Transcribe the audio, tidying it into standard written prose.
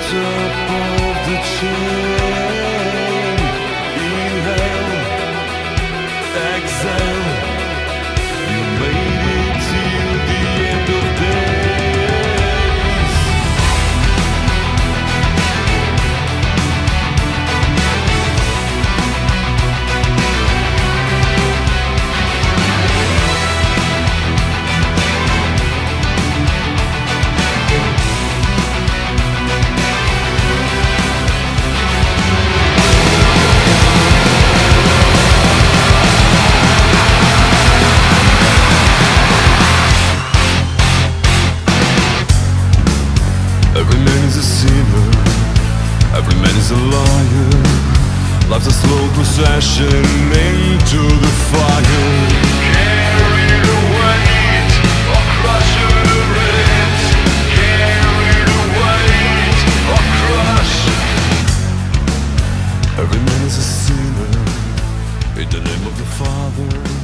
top of the chain. Inhale, exhale. You made it till the end of days. Every man is a sinner, every man is a liar. Life's a slow procession into the fire. Carry the weight or crush it. Carry the weight or crush. Every man is a sinner in the name of the Father.